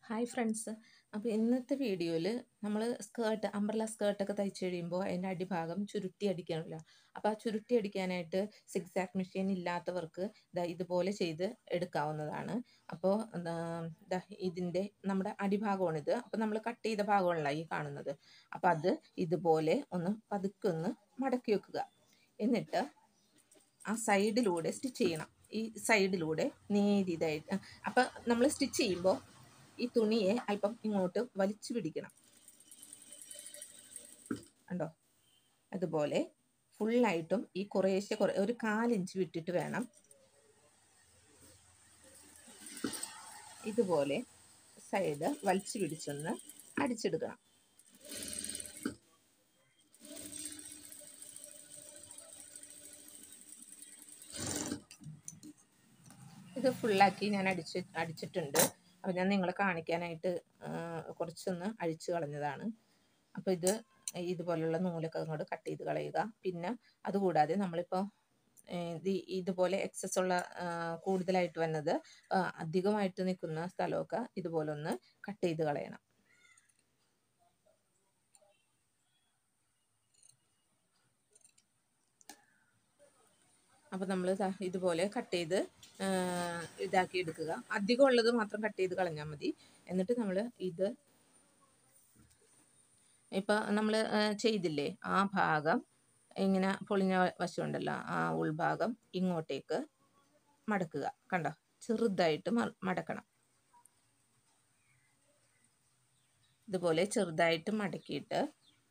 Hi friends. അപ്പോൾ ഇന്നത്തെ വീഡിയോയിൽ നമ്മൾ അംബ്രല സ്കേർട്ടൊക്കെ തയ്ച്ച് കഴിയുമ്പോൾ അതിൻ്റെ അടിഭാഗം ചുരുട്ടി അടിക്കണമല്ലോ. അപ്പോൾ ആ ചുരുട്ടി അടിക്കാനായിട്ട് സിക്സാക്ക് മെഷീൻ ഇല്ലാത്തവർക്ക് ഇതുപോലെ ചെയ്ത് എടുക്കാവുന്നതാണ്. അപ്പോൾ ഇതിൻ്റെ നമ്മുടെ അടിഭാഗമാണിത്. അപ്പോൾ നമ്മൾ കട്ട് ചെയ്ത ഭാഗമാണല്ലോ ഈ കാണുന്നത്. അപ്പോൾ അത് ഇതുപോലെ ഒന്ന് പതുക്കെ ഒന്ന് മടക്കി വെക്കുക. എന്നിട്ട് ആ സൈഡിലൂടെ സ്റ്റിച്ച് ചെയ്യണം. ഈ സൈഡിലൂടെ നേരിയതായിട്ട്. അപ്പം നമ്മൾ സ്റ്റിച്ച് ചെയ്യുമ്പോൾ ഈ തുണിയെ അല്പം ഇങ്ങോട്ട് വലിച്ചു പിടിക്കണം. കണ്ടോ? അതുപോലെ ഫുള്ളായിട്ടും ഈ കുറേശ്ശെ ഒരു 1/4 ഇഞ്ച് വിട്ടിട്ട് വേണം ഇതുപോലെ സൈഡ് വലിച്ചു പിടിച്ചൊന്ന് അടിച്ചെടുക്കണം. ഇത് ഫുള്ളാക്കി ഞാൻ അടിച്ചിട്ടുണ്ട്. അപ്പോൾ ഞാൻ നിങ്ങളെ കാണിക്കാനായിട്ട് കുറച്ചൊന്ന് അഴിച്ചു കളഞ്ഞതാണ്. അപ്പോൾ ഇതുപോലുള്ള നൂലൊക്കെ അങ്ങോട്ട് കട്ട് ചെയ്ത് കളയുക. പിന്നെ അതുകൂടാതെ നമ്മളിപ്പോൾ ഇതുപോലെ എക്സസ് ഉള്ള കൂടുതലായിട്ട് വന്നത് അധികമായിട്ട് നിൽക്കുന്ന സ്ഥലമൊക്കെ ഇതുപോലെ ഒന്ന് കട്ട് ചെയ്ത് കളയണം. അപ്പോൾ നമ്മൾ ഇതുപോലെ കട്ട് ചെയ്ത് ഇതാക്കി എടുക്കുക. അധികം ഉള്ളത് മാത്രം കട്ട് ചെയ്ത് കളഞ്ഞാൽ മതി. എന്നിട്ട് നമ്മൾ ഇപ്പം നമ്മൾ ചെയ്തില്ലേ ആ ഭാഗം ഇങ്ങനെ പൊളിഞ്ഞ വശമുണ്ടല്ലോ, ആ ഉൾഭാഗം ഇങ്ങോട്ടേക്ക് മടക്കുക. കണ്ടോ? ചെറുതായിട്ട് മടക്കണം. ഇതുപോലെ ചെറുതായിട്ട് മടക്കിയിട്ട്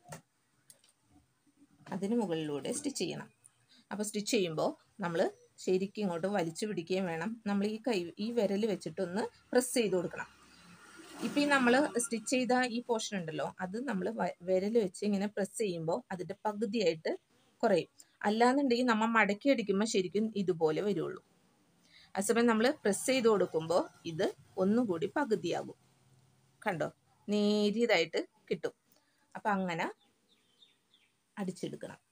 അതിന് മുകളിലൂടെ സ്റ്റിച്ച് ചെയ്യണം. അപ്പോൾ സ്റ്റിച്ച് ചെയ്യുമ്പോൾ നമ്മൾ ശരിക്കും ഇങ്ങോട്ട് വലിച്ചു പിടിക്കുകയും വേണം. നമ്മൾ ഈ വിരൽ വെച്ചിട്ടൊന്ന് പ്രസ് ചെയ്ത് കൊടുക്കണം. ഇപ്പം നമ്മൾ സ്റ്റിച്ച് ചെയ്ത ഈ പോർഷൻ ഉണ്ടല്ലോ, അത് നമ്മൾ വിരൽ വെച്ച് ഇങ്ങനെ പ്രസ് ചെയ്യുമ്പോൾ അതിൻ്റെ പകുതിയായിട്ട് കുറയും. അല്ലാന്നുണ്ടെങ്കിൽ നമ്മൾ മടക്കി അടിക്കുമ്പോൾ ശരിക്കും ഇതുപോലെ വരുള്ളൂ. അതേസമയം നമ്മൾ പ്രസ് ചെയ്ത് കൊടുക്കുമ്പോൾ ഇത് ഒന്നുകൂടി പകുതിയാകും. കണ്ടോ? നേരിയതായിട്ട് കിട്ടും. അപ്പം അങ്ങനെ അടിച്ചെടുക്കണം.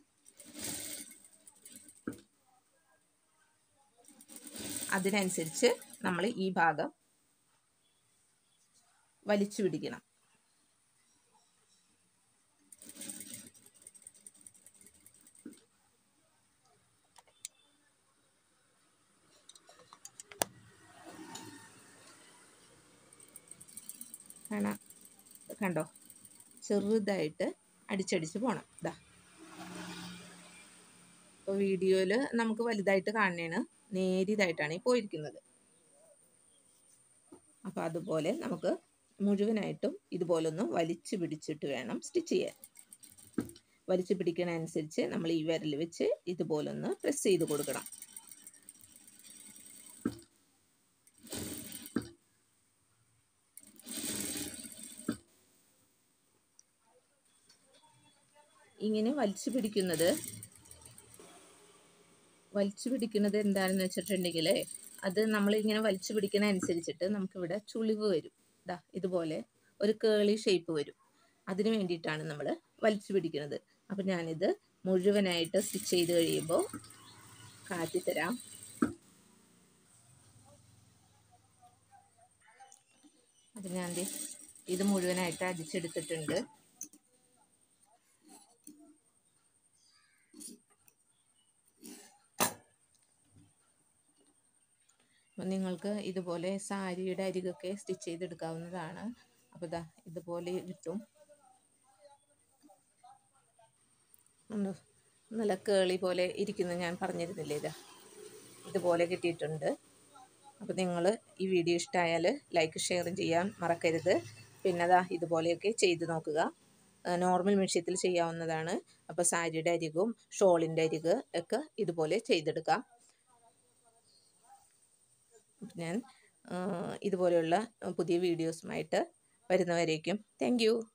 അതിനനുസരിച്ച് നമ്മൾ ഈ ഭാഗം വലിച്ചു പിടിക്കണം. കണ്ടോ? ചെറുതായിട്ട് അടിച്ചടിച്ച് പോകണം. ഇപ്പോൾ വീഡിയോയിൽ നമുക്ക് വലുതായിട്ട് കാണണേണ്, നേരിയതായിട്ടാണ് ഈ പോയിരിക്കുന്നത്. അപ്പോൾ അതുപോലെ നമുക്ക് മുഴുവനായിട്ടും ഇതുപോലൊന്ന് വലിച്ചു പിടിച്ചിട്ട് വേണം സ്റ്റിച്ച് ചെയ്യാൻ. വലിച്ചു പിടിക്കണനുസരിച്ച് നമ്മൾ ഈ വിരൽ വെച്ച് ഇതുപോലൊന്ന് പ്രസ് ചെയ്ത് കൊടുക്കണം. ഇങ്ങനെ വലിച്ചു പിടിക്കുന്നത് എന്താണെന്ന് വെച്ചിട്ടുണ്ടെങ്കിൽ അത് നമ്മളിങ്ങനെ വലിച്ചു പിടിക്കുന്ന അനുസരിച്ചിട്ട് നമുക്കിവിടെ ചുളിവ് വരും. ഇതുപോലെ ഒരു കേളി ഷേപ്പ് വരും. അതിന് വേണ്ടിയിട്ടാണ് നമ്മൾ വലിച്ചു പിടിക്കുന്നത്. അപ്പം ഞാനിത് മുഴുവനായിട്ട് സ്റ്റിച്ച് ചെയ്ത് കഴിയുമ്പോൾ കാട്ടിത്തരാം. അപ്പം ഞാൻ ഇത് മുഴുവനായിട്ട് അടിച്ചെടുത്തിട്ടുണ്ട്. നിങ്ങൾക്ക് ഇതുപോലെ സാരിയുടെ അരികൊക്കെ സ്റ്റിച്ച് ചെയ്തെടുക്കാവുന്നതാണ്. അപ്പോൾ ഇതുപോലെ കിട്ടും. നല്ല കേളി പോലെ ഇരിക്കുന്നത് ഞാൻ പറഞ്ഞിരുന്നില്ലേ, ഇതുപോലെ കിട്ടിയിട്ടുണ്ട്. അപ്പോൾ നിങ്ങൾ ഈ വീഡിയോ ഇഷ്ടമായാൽ ലൈക്ക് ഷെയറും ചെയ്യാൻ മറക്കരുത്. പിന്നെ ഇതുപോലെയൊക്കെ ചെയ്ത് നോക്കുക. നോർമൽ മെഷീനിൽ ചെയ്യാവുന്നതാണ്. അപ്പോൾ സാരിയുടെ അരികും ഷോളിൻ്റെ അരിക് ഒക്കെ ഇതുപോലെ ചെയ്തെടുക്കാം. ഞാൻ ഇതുപോലെയുള്ള പുതിയ വീഡിയോസുമായിട്ട് വരുന്നവരേക്കും താങ്ക് യു.